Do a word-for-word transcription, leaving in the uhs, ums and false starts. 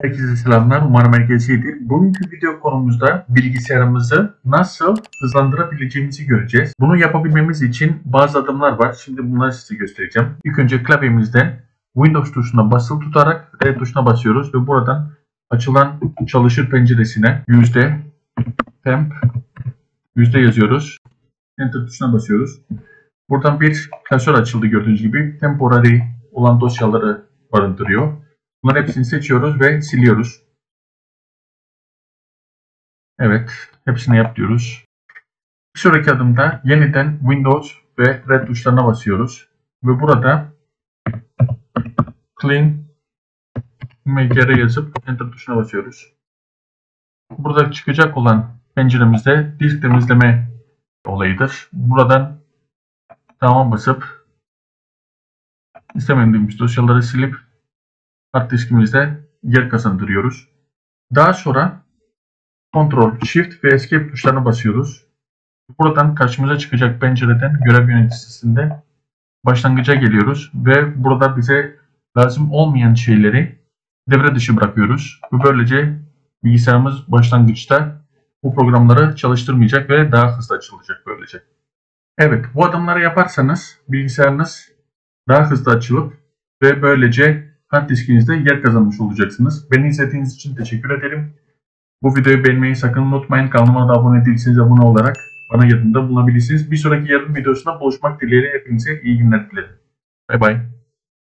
Herkese selamlar. Umarım herkes iyidir. Bugünkü video konumuzda bilgisayarımızı nasıl hızlandırabileceğimizi göreceğiz. Bunu yapabilmemiz için bazı adımlar var. Şimdi bunları size göstereceğim. İlk önce klavyemizden Windows tuşuna basılı tutarak R tuşuna basıyoruz ve buradan açılan çalışır penceresine yüzde temp yüzde yazıyoruz. Enter tuşuna basıyoruz. Buradan bir klasör açıldı gördüğünüz gibi. Temporary olan dosyaları barındırıyor. Bunların hepsini seçiyoruz ve siliyoruz. Evet, hepsini yap diyoruz. Bir sonraki adımda yeniden Windows ve Red tuşlarına basıyoruz. Ve burada Clean mgr yazıp Enter tuşuna basıyoruz. Burada çıkacak olan penceremizde disk temizleme olayıdır. Buradan tamam basıp istemediğimiz dosyaları silip hard diskimizde yer kazandırıyoruz. Daha sonra Ctrl, Shift ve Escape tuşlarına basıyoruz. Buradan karşımıza çıkacak pencereden görev yöneticisinde başlangıca geliyoruz ve burada bize lazım olmayan şeyleri devre dışı bırakıyoruz. Ve böylece bilgisayarımız başlangıçta bu programları çalıştırmayacak ve daha hızlı açılacak böylece. Evet, bu adımları yaparsanız bilgisayarınız daha hızlı açılıp ve böylece hard diskinizde yer kazanmış olacaksınız. Beni izlediğiniz için teşekkür ederim. Bu videoyu beğenmeyi sakın unutmayın. Kanalıma da abone değilseniz abone olarak bana yardımda bulunabilirsiniz. Bir sonraki yardım videosunda buluşmak dileğiyle hepinize iyi günler dilerim. Bay bay.